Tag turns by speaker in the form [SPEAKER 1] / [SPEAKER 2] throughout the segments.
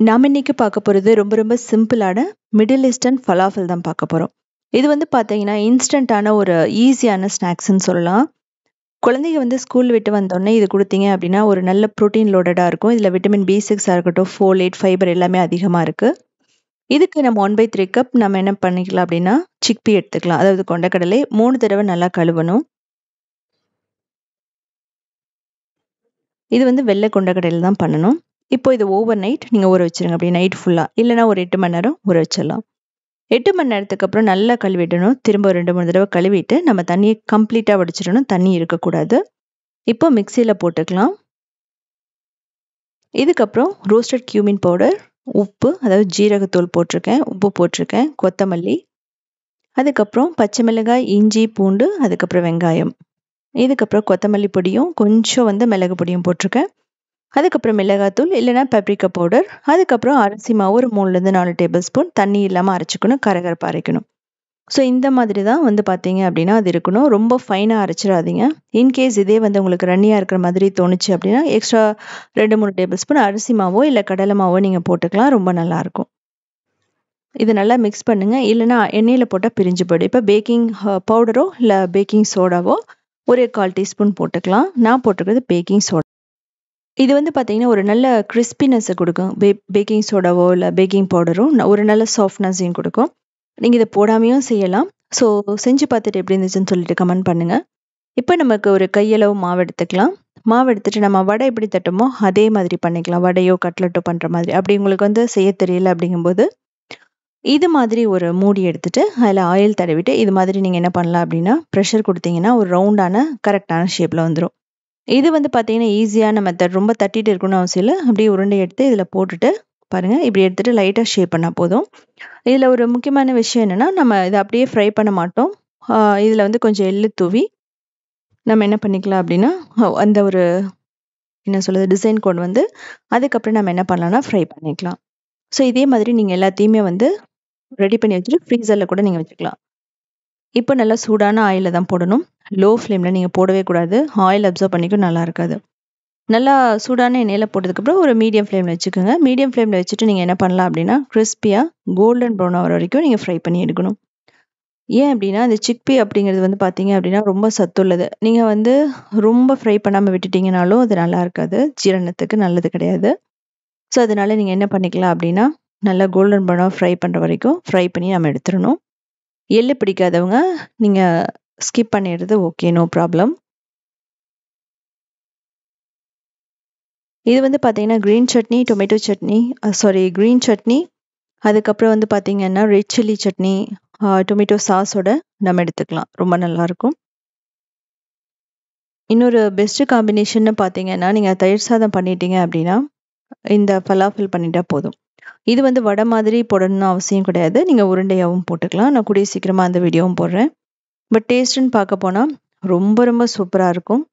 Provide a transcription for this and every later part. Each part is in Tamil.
[SPEAKER 1] நாம இன்னைக்கு பார்க்க போறது ரொம்ப ரொம்ப சிம்பிளான மிடில் ஈஸ்டர்ன் ஃபலாஃபல் தான் பார்க்க போறோம். இது வந்து பார்த்தீங்கன்னா இன்ஸ்டன்ட்டான ஒரு ஈஸியான ஸ்நாக்ஸ்ன்னு சொல்லலாம். குழந்தைங்க வந்து ஸ்கூல் விட்டு வந்தோடனே இது கொடுத்தீங்க அப்படின்னா ஒரு நல்ல ப்ரோட்டீன் லோடடா இருக்கும். இதுல விட்டமின் B6 இருக்கட்டும், ஃபோலேட், ஃபைபர் எல்லாமே அதிகமா இருக்கு. இதுக்கு நம்ம 1/3 கப் நம்ம என்ன பண்ணிக்கலாம் அப்படின்னா சிக்பி எடுத்துக்கலாம். அதாவது கொண்டக்கடலை 3 தடவை நல்லா கழுவணும். இது வந்து வெள்ளை கொண்டக்கடலையில தான் பண்ணணும். இப்போ இது ஓவர் நைட் நீங்க ஊற வச்சிருங்க. அப்படி நைட் ஃபுல்லா இல்லைன்னா ஒரு 8 மணி நேரம் ஊற வச்சிடலாம். 8 மணி நேரத்துக்கு அப்புறம் நல்லா கழுவிடணும். திரும்ப 2-3 தடவை கழுவிட்டு நம்ம தண்ணியை கம்ப்ளீட்டா வடிச்சிடணும். தண்ணி இருக்கக்கூடாது. இப்போ மிக்சியில போட்டுக்கலாம். இதுக்கப்புறம் ரோஸ்டட் கியூமின் பவுடர், உப்பு, அதாவது ஜீரகத்தூள் போட்டிருக்கேன், உப்பு போட்டிருக்கேன், கொத்தமல்லி, அதுக்கப்புறம் பச்சை மிளகாய், இஞ்சி, பூண்டு, அதுக்கப்புறம் வெங்காயம், இதுக்கப்புறம் கொத்தமல்லி பொடியும் கொஞ்சம் வந்து மிளகு பொடியும் போட்டிருக்கேன். அதுக்கப்புறம் மிளகாத்தூள் இல்லைன்னா பெப்ரிக்கா பவுடர், அதுக்கப்புறம் அரிசி மாவு ஒரு 3-4 டேபிள் ஸ்பூன், தண்ணி இல்லாமல் அரைச்சிக்கணும், கரகரப்பாக அரைக்கணும். ஸோ இந்த மாதிரி தான் வந்து பார்த்தீங்க அப்படின்னா அது இருக்கணும். ரொம்ப ஃபைனாக அரைச்சிடாதீங்க. இன்கேஸ் இதே வந்து உங்களுக்கு ரன்னியாக இருக்கிற மாதிரி தோணுச்சு அப்படின்னா எக்ஸ்ட்ரா 2-3 டேபிள் ஸ்பூன் அரிசி மாவோ இல்லை கடலை மாவோ நீங்கள் போட்டுக்கலாம். ரொம்ப நல்லாயிருக்கும். இது நல்லா மிக்ஸ் பண்ணுங்க. இல்லைன்னா எண்ணெயில் போட்டால் பிரிஞ்சு போய்டும். இப்போ பேக்கிங் பவுடரோ இல்லை பேக்கிங் சோடாவோ ஒரு 1/4 டீஸ்பூன் போட்டுக்கலாம். நான் போட்டுக்கிறது பேக்கிங் சோடா. இது வந்து பார்த்தீங்கன்னா ஒரு நல்ல கிறிஸ்பினஸை கொடுக்கும். பேக்கிங் சோடாவோ இல்லை பேக்கிங் பவுடரும் ஒரு நல்ல சாஃப்ட்னஸையும் கொடுக்கும். நீங்கள் இதை போடாமையும் செய்யலாம். ஸோ செஞ்சு பார்த்துட்டு எப்படி இருந்துச்சுன்னு சொல்லிட்டு கமெண்ட் பண்ணுங்க. இப்போ நமக்கு ஒரு கையளவு மாவு எடுத்துக்கலாம். மாவு எடுத்துட்டு நம்ம வடை எப்படி தட்டுமோ அதே மாதிரி பண்ணிக்கலாம். வடையோ கட்லெட்டோ பண்ணுற மாதிரி. அப்படி உங்களுக்கு வந்து செய்ய தெரியல அப்படிங்கும்போது இது மாதிரி ஒரு மூடி எடுத்துட்டு அதில் ஆயில் தடவிட்டு இது மாதிரி நீங்கள் என்ன பண்ணலாம் அப்படின்னா ப்ரெஷர் கொடுத்தீங்கன்னா ஒரு ரவுண்டான கரெக்டான ஷேப்பில் வந்துடும். இது வந்து பார்த்தீங்கன்னா ஈஸியான மெத்தட். ரொம்ப தட்டிட்டு இருக்கணும்னு அவசியம் இல்லை. அப்படியே உருண்டை எடுத்து இதில் போட்டுட்டு பாருங்க, இப்படி எடுத்துட்டு லைட்டாக ஷேப் பண்ணால் போதும். இதில் ஒரு முக்கியமான விஷயம் என்னன்னா நம்ம இதை அப்படியே ஃப்ரை பண்ண மாட்டோம். இதில் வந்து கொஞ்சம் எள்ளு தூவி நம்ம என்ன பண்ணிக்கலாம் அப்படின்னா அந்த ஒரு என்ன சொல்றது டிசைன் கொண்டு வந்து அதுக்கப்புறம் நம்ம என்ன பண்ணலாம்னா ஃப்ரை பண்ணிக்கலாம். ஸோ இதே மாதிரி நீங்கள் எல்லாத்தையுமே வந்து ரெடி பண்ணி வச்சுட்டு ஃப்ரீசரில் கூட நீங்கள் வச்சுக்கலாம். இப்போ நல்லா சூடான ஆயிலில் தான் போடணும். லோ ஃப்ளேமில் நீங்கள் போடவே கூடாது. ஆயில் அப்சர்வ் பண்ணிக்கும், நல்லா இருக்காது. நல்லா சூடான எண்ணெயில் போட்டதுக்கப்புறம் ஒரு மீடியம் ஃப்ளேமில் வச்சுக்கோங்க. மீடியம் ஃப்ளேமில் வச்சுட்டு நீங்கள் என்ன பண்ணலாம் அப்படின்னா கிறிஸ்பியாக கோல்டன் ப்ரௌன் ஆகிற வரைக்கும் நீங்கள் ஃப்ரை பண்ணி எடுக்கணும். ஏன் அப்படின்னா அந்த சிக்பி அப்படிங்கிறது வந்து பார்த்தீங்க அப்படின்னா ரொம்ப சத்துள்ளது. நீங்கள் வந்து ரொம்ப ஃப்ரை பண்ணாமல் விட்டுட்டீங்கனாலும் அது நல்லா இருக்காது. ஜீரணத்துக்கு நல்லது கிடையாது. ஸோ அதனால நீங்கள் என்ன பண்ணிக்கலாம் அப்படின்னா நல்லா கோல்டன் ப்ரௌனாக ஃப்ரை பண்ணுற வரைக்கும் ஃப்ரை பண்ணி நம்ம எடுத்துடணும். எள்ளு பிடிக்காதவங்க நீங்கள் ஸ்கிப் பண்ணிடுறது ஓகே, நோ ப்ராப்ளம். இது வந்து பார்த்தீங்கன்னா green chutney, tomato chutney, green chutney, அதுக்கப்புறம் வந்து பார்த்தீங்கன்னா ரெட் சில்லி சட்னி, டொமேட்டோ சாஸோட நம்ம எடுத்துக்கலாம். ரொம்ப நல்லாயிருக்கும். இன்னொரு பெஸ்ட்டு காம்பினேஷன்னு பார்த்தீங்கன்னா நீங்கள் தயிர் சாதம் பண்ணிட்டீங்க அப்படின்னா இந்த ஃபலாஃபில் பண்ணிட்டா போதும். இது வந்து வடை மாதிரி போடணும்னு அவசியம் கிடையாது. நீங்கள் உருண்டையாகவும் போட்டுக்கலாம். நான் கூடிய சீக்கிரமாக அந்த வீடியோவும் போடுறேன். பட் டேஸ்ட்டுன்னு பார்க்க போனால் ரொம்ப ரொம்ப சூப்பராக இருக்கும்.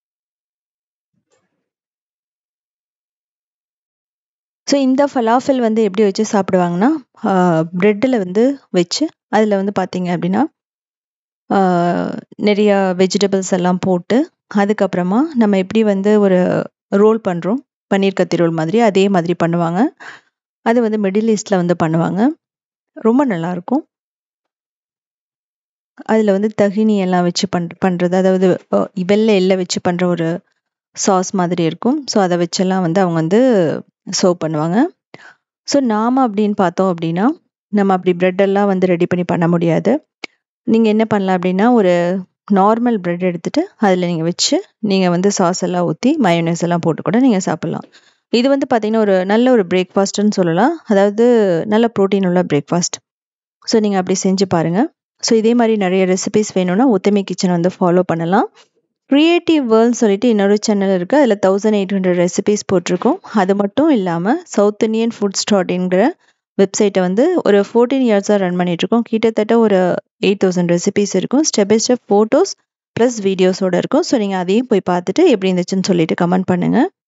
[SPEAKER 1] ஸோ இந்த ஃபலாஃபில் வந்து எப்படி வச்சு சாப்பிடுவாங்கன்னா ப்ரெட்டில் வந்து வச்சு அதில் வந்து பார்த்தீங்க அப்படின்னா நிறைய வெஜிடபிள்ஸ் எல்லாம் போட்டு அதுக்கப்புறமா நம்ம எப்படி வந்து ஒரு ரோல் பண்ணுறோம், பன்னீர் கத்தி ரோல் மாதிரி அதே மாதிரி பண்ணுவாங்க. அது வந்து மிடில் ஈஸ்டில் வந்து பண்ணுவாங்க. ரொம்ப நல்லாயிருக்கும். அதில் வந்து தகினி எல்லாம் வச்சு பண்ணுறது, அதாவது வெள்ளை எள்ளை வச்சு பண்ணுற ஒரு சாஸ் மாதிரி இருக்கும். ஸோ அதை வச்செல்லாம் வந்து அவங்க வந்து சர்வ் பண்ணுவாங்க. ஸோ நாம் அப்படின்னு பார்த்தோம் அப்படின்னா நம்ம அப்படி ப்ரெட்டெல்லாம் வந்து ரெடி பண்ண முடியாது. நீங்கள் என்ன பண்ணலாம் அப்படின்னா ஒரு நார்மல் ப்ரெட் எடுத்துகிட்டு அதில் நீங்கள் வச்சு நீங்கள் வந்து சாஸ் எல்லாம் ஊற்றி மயோனைஸ் எல்லாம் போட்டு கூட நீங்கள் சாப்பிட்லாம். இது வந்து பார்த்திங்கன்னா ஒரு நல்ல ஒரு பிரேக்ஃபாஸ்ட்டுன்னு சொல்லலாம். அதாவது நல்ல ப்ரோட்டீன் உள்ள பிரேக்ஃபாஸ்ட். ஸோ நீங்கள் அப்படி செஞ்சு பாருங்கள். ஸோ இதே மாதிரி நிறைய ரெசிபிஸ் வேணும்னா உத்தமி கிச்சன் வந்து ஃபாலோ பண்ணலாம். க்ரியேட்டிவ் வேர்ல்ட்னு சொல்லிட்டு இன்னொரு சேனல் இருக்குது. அதில் 1800 ரெசிபிஸ் போட்டிருக்கோம். அது மட்டும் இல்லாமல் சவுத் இண்டியன் ஃபுட்ஸ்.inங்கிற வெப்சைட்டை வந்து ஒரு 14 இயர்ஸாக ரன் பண்ணிகிட்ருக்கோம். கிட்டத்தட்ட ஒரு 8000 ரெசிபிஸ் இருக்கும். Step by step photos plus வீடியோஸோடு இருக்கும். ஸோ நீங்கள் அதையும் போய் பார்த்துட்டு எப்படி இருந்துச்சுன்னு சொல்லிட்டு கமெண்ட் பண்ணுங்கள்.